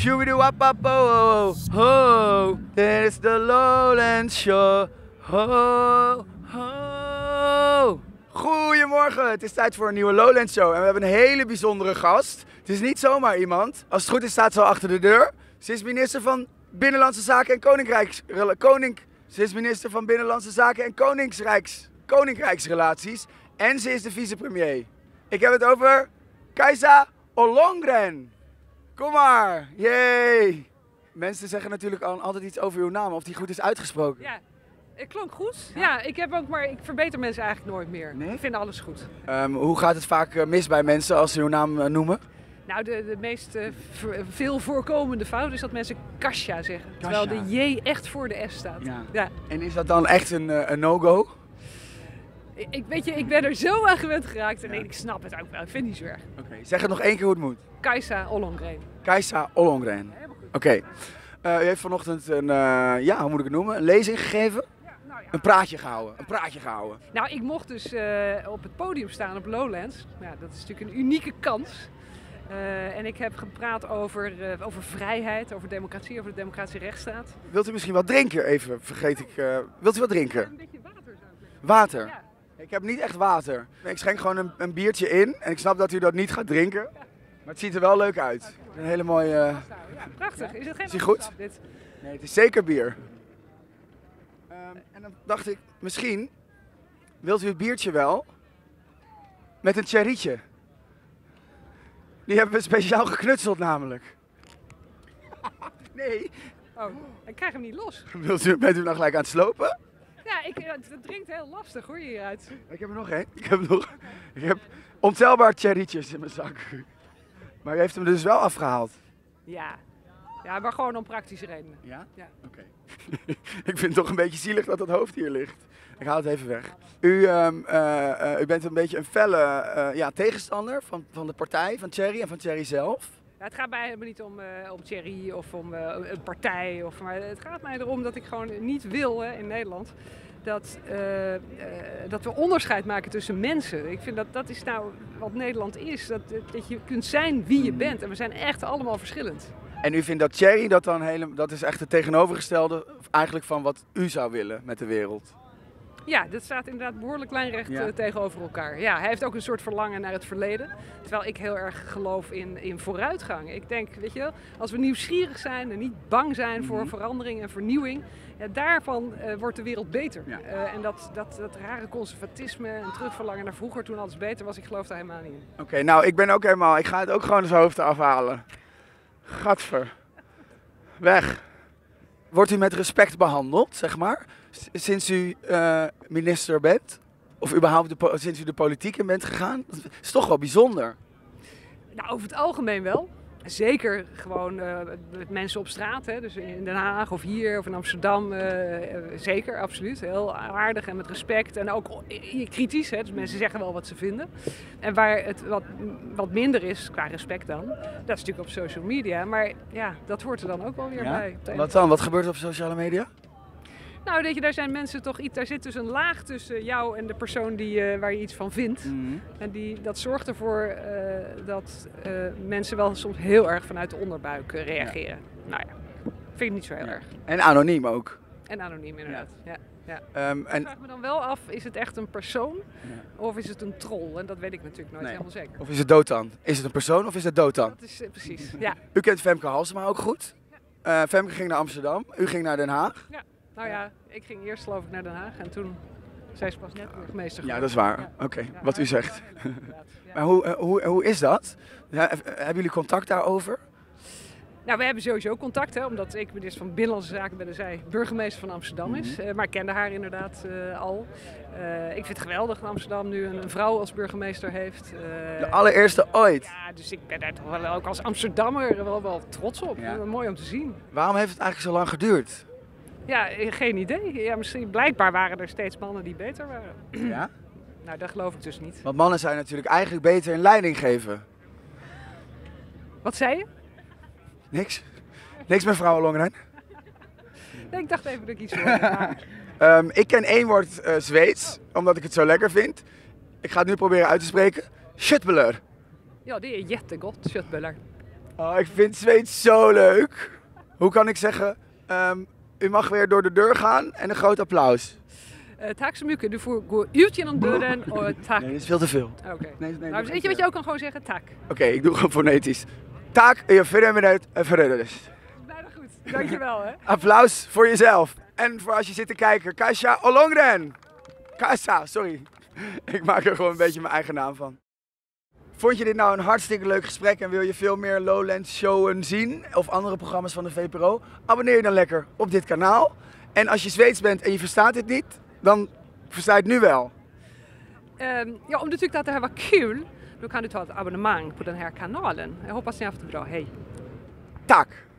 Shoo-be-doo-wap-wap-oh, ho, dit is de Lowlands Show. Ho, ho. Goedemorgen, het is tijd voor een nieuwe Lowlands Show en we hebben een hele bijzondere gast. Het is niet zomaar iemand. Als het goed is staat ze al achter de deur. Ze is minister van Binnenlandse Zaken en Ze is minister van Binnenlandse Zaken en Koninkrijksrelaties. En ze is de vicepremier. Ik heb het over Kajsa Ollongren. Kom maar, yay! Mensen zeggen natuurlijk altijd iets over uw naam, of die goed is uitgesproken. Ja, het klonk goed. Ja, ik verbeter mensen eigenlijk nooit meer. Nee? Ik vind alles goed. Hoe gaat het vaak mis bij mensen als ze uw naam noemen? Nou, de meest veel voorkomende fout is dat mensen Kasia zeggen. Terwijl de J echt voor de S staat. Ja. En is dat dan echt een no-go? Ik ben er zo aan gewend geraakt en ik snap het ook wel. Ik vind het niet zo erg. Oké, zeg het nog één keer hoe het moet. Kajsa Ollongren. Kajsa Ollongren. Oké. U heeft vanochtend hoe moet ik het noemen? Een lezing gegeven? Een praatje gehouden. Nou, ik mocht dus op het podium staan op Lowlands. Ja, dat is natuurlijk een unieke kans. En ik heb gepraat over vrijheid, over democratie, over de democratische rechtsstaat. Wilt u misschien wat drinken? Even, vergeet ik. Wilt u wat drinken? Een beetje water zou ik zeggen. Water? Ja. Ik heb niet echt water. Ik schenk gewoon een biertje in en ik snap dat u dat niet gaat drinken. Maar het ziet er wel leuk uit. Een hele mooie... Ja, prachtig. Is het geen Is die goed? Dit? Nee, het is zeker bier. En dan dacht ik, misschien wilt u het biertje wel met een cherrytje. Die hebben we speciaal geknutseld namelijk. Nee. Oh, ik krijg hem niet los. Bent u nou gelijk aan het slopen? Ja, het drinkt heel lastig hoor, hieruit. Ik heb er nog één. Ik heb ontelbaar cherrytjes in mijn zak. Maar u heeft hem dus wel afgehaald. Ja, maar gewoon om praktische redenen. Ja? Ja. Oké. Ik vind het toch een beetje zielig dat dat hoofd hier ligt. Ik haal het even weg. U bent een beetje een felle tegenstander van de partij, van Thierry en van Thierry zelf. Ja, het gaat mij helemaal niet om Thierry of om een partij. Maar het gaat mij erom dat ik gewoon niet wil in Nederland dat we onderscheid maken tussen mensen. Ik vind dat is nou wat Nederland is. Dat je kunt zijn wie je bent. En we zijn echt allemaal verschillend. En u vindt dat Thierry dat is echt het tegenovergestelde eigenlijk van wat u zou willen met de wereld? Ja, dat staat inderdaad behoorlijk lijnrecht tegenover elkaar. Ja, hij heeft ook een soort verlangen naar het verleden. Terwijl ik heel erg geloof in vooruitgang. Ik denk, weet je wel, als we nieuwsgierig zijn en niet bang zijn voor verandering en vernieuwing, daarvan wordt de wereld beter. Ja. En dat rare conservatisme en terugverlangen naar vroeger toen alles beter was, ik geloof daar helemaal niet in. Oké, nou ik ga het ook gewoon zijn hoofd afhalen. Gadver. Weg. Wordt u met respect behandeld, zeg maar, sinds u minister bent? Of überhaupt sinds u de politiek in bent gegaan? Dat is toch wel bijzonder. Nou, over het algemeen wel. Zeker gewoon met mensen op straat, hè? Dus in Den Haag of hier of in Amsterdam. Zeker, absoluut. Heel aardig en met respect en ook kritisch. Hè? Dus mensen zeggen wel wat ze vinden. En waar het wat minder is, qua respect dan, dat is natuurlijk op social media. Maar ja, dat hoort er dan ook wel weer bij. Wat dan? Wat gebeurt er op sociale media? Nou, weet je, daar zijn mensen toch daar zit dus een laag tussen jou en de persoon waar je iets van vindt. En dat zorgt ervoor dat mensen wel soms heel erg vanuit de onderbuik reageren. Ja. Nou ja, vind ik niet zo heel erg. En anoniem ook. En anoniem inderdaad, ja. Ik vraag me dan wel af, is het echt een persoon of is het een troll? En dat weet ik natuurlijk nooit helemaal zeker. Of is het Dotan? Is het een persoon of is het Dotan? Dat is precies, ja. U kent Femke Halsema ook goed. Femke ging naar Amsterdam, u ging naar Den Haag. Ja. Nou ja, ik ging eerst geloof ik naar Den Haag en toen zij pas net burgemeester. Ja, dat is waar. Ja. Oké, wat u zegt. Maar hoe is dat? Hebben jullie contact daarover? Nou, we hebben sowieso contact, hè, omdat ik minister van Binnenlandse Zaken ben en zij burgemeester van Amsterdam is. Maar ik kende haar inderdaad al. Ik vind het geweldig dat Amsterdam nu een vrouw als burgemeester heeft. De allereerste ooit? Ja, dus ik ben daar toch wel ook als Amsterdammer wel trots op. Ja. Mooi om te zien. Waarom heeft het eigenlijk zo lang geduurd? Ja, geen idee. Ja, misschien blijkbaar waren er steeds mannen die beter waren. Ja? Nou, dat geloof ik dus niet. Want mannen zijn natuurlijk eigenlijk beter in leiding geven. Wat zei je? Niks. Niks met vrouwen Ollongren. Nee, ik dacht even dat ik iets hoorde. Ik ken één woord Zweeds, omdat ik het zo lekker vind. Ik ga het nu proberen uit te spreken. Schutbeler. Ja, det är jättegott köttbullar. Oh, ik vind Zweeds zo leuk. Hoe kan ik zeggen? U mag weer door de deur gaan en een groot applaus. Tack så mycket. Du får gå ut genom dörren och tack. Nee, dat is veel te veel. Oké. Nee, Nou, weet je wat je ook kan gewoon zeggen? Tack. Oké, ik doe gewoon fonetisch. Taak, je verder met het verder dus. Bijna goed. Dankjewel hè. Applaus voor jezelf. En voor als je zit te kijken. Kasia Ollongren. Kasa, sorry. Ik maak er gewoon een beetje mijn eigen naam van. Vond je dit nou een hartstikke leuk gesprek en wil je veel meer Lowlands showen zien of andere programma's van de VPRO? Abonneer je dan lekker op dit kanaal. En als je Zweeds bent en je verstaat dit niet, dan versta je het nu wel. Ja, om du tyckte att det här var kul, då kan du ta ett abonnemang på den här kanalen. Jag hoppas ni har haft det bra. Hej! Tack!